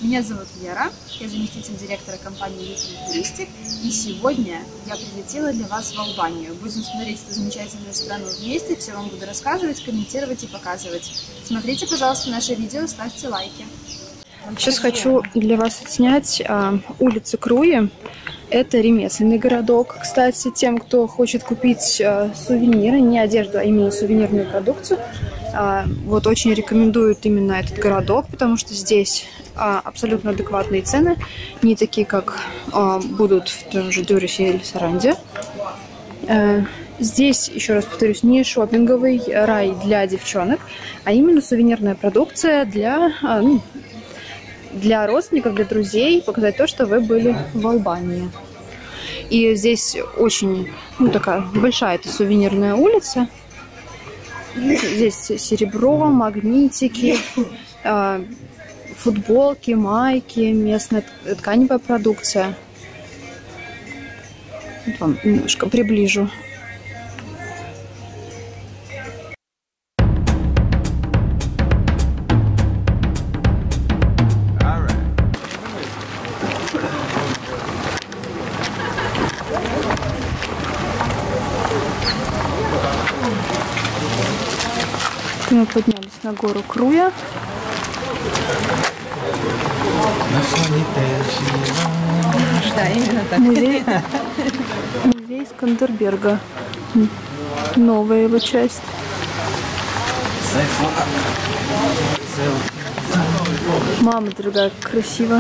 Меня зовут Лера, я заместитель директора компании Little Touristic, и сегодня я прилетела для вас в Албанию. Будем смотреть эту замечательную страну вместе, все вам буду рассказывать, комментировать и показывать. Смотрите, пожалуйста, наше видео, ставьте лайки. Сейчас хочу для вас отснять улицу Круи. Это ремесленный городок. Кстати, тем, кто хочет купить сувениры, не одежду, а именно сувенирную продукцию, вот очень рекомендуют именно этот городок, потому что здесь абсолютно адекватные цены, не такие, как будут в том же Дюрсе или Саранде. Здесь, еще раз повторюсь, не шопинговый рай для девчонок, а именно сувенирная продукция для родственников, для друзей, показать то, что вы были в Албании. И здесь очень такая большая эта сувенирная улица. Здесь серебро, магнитики, футболки, майки, местная тканевая продукция. Вот вам немножко приближу. Мы поднялись на гору Круя. Да, именно так. Музей Скандерберга. Новая его часть. Мама дорогая, как красиво.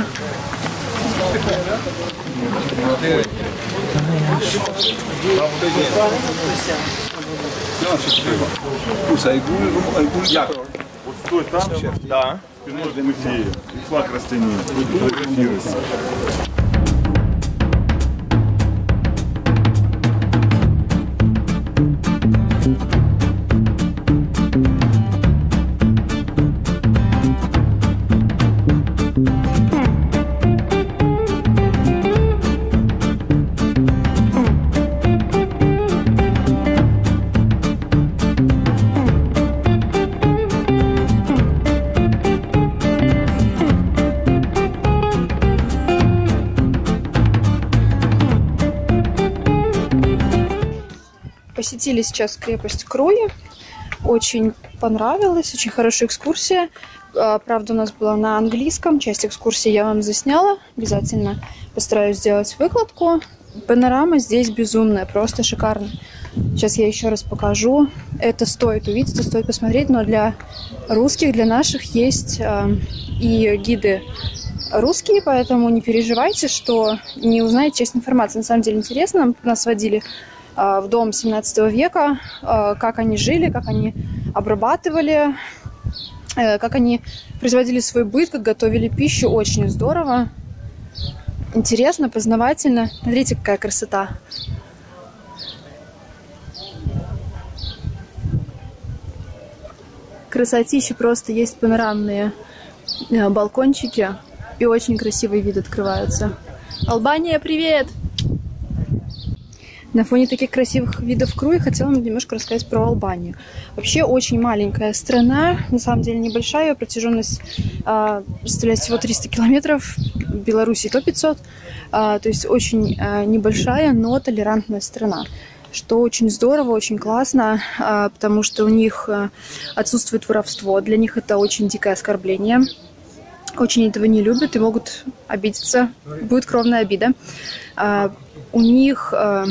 Вот стой там, да, спиной к музею, и флаг растяни, фотографируйся. Посетили сейчас крепость Круи. Очень понравилось, очень хорошая экскурсия. Правда, у нас была на английском. Часть экскурсии я вам засняла. Обязательно постараюсь сделать выкладку. Панорама здесь безумная, просто шикарная. Сейчас я еще раз покажу. Это стоит увидеть, это стоит посмотреть. Но для русских, для наших есть и гиды русские, поэтому не переживайте, что не узнаете часть информации. На самом деле интересно. Нас водили в дом 17 века, как они жили, как они обрабатывали, как они производили свой быт, как готовили пищу. Очень здорово, интересно, познавательно. Смотрите, какая красота. Красотища просто, есть панорамные балкончики и очень красивый вид открываются. Албания, привет! На фоне таких красивых видов Круи хотела вам немножко рассказать про Албанию. Вообще очень маленькая страна, на самом деле небольшая, ее протяженность составляет всего 300 километров, в Беларуси то 500, то есть очень небольшая, но толерантная страна, что очень здорово, очень классно, потому что у них отсутствует воровство, для них это очень дикое оскорбление. Очень этого не любят и могут обидеться, будет кровная обида. У них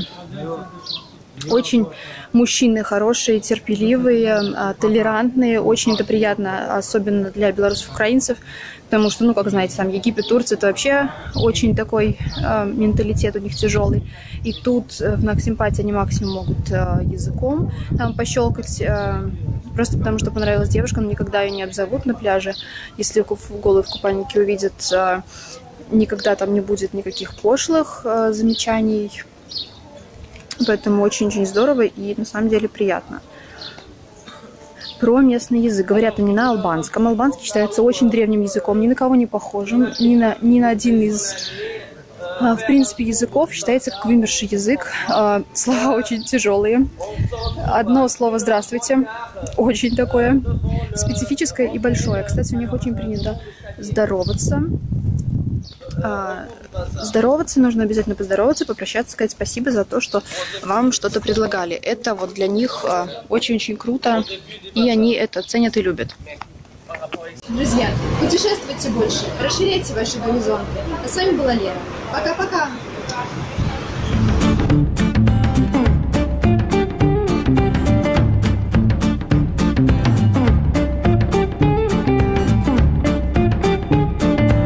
очень мужчины хорошие, терпеливые, толерантные. Очень это приятно, особенно для белорусов, украинцев, потому что, как знаете, там Египет, Турция, это вообще очень такой менталитет у них тяжелый. И тут в знак симпатии они максимум могут языком там пощелкать, просто потому что понравилась девушка, но никогда ее не обзовут на пляже. Если голую в купальнике увидят, никогда там не будет никаких пошлых замечаний. Поэтому очень-очень здорово и на самом деле приятно. Про местный язык. Говорят они на албанском. Албанский считается очень древним языком, ни на кого не похожим, ни на один из, в принципе, языков. Считается как вымерший язык. Слова очень тяжелые. Одно слово «здравствуйте» очень такое специфическое и большое. Кстати, у них очень принято здороваться. здороваться, нужно обязательно поздороваться, попрощаться, сказать спасибо за то, что вам что-то предлагали. Это вот для них очень-очень круто, и они это ценят и любят. Друзья, путешествуйте больше, расширяйте ваши горизонты. А с вами была Лера. Пока-пока!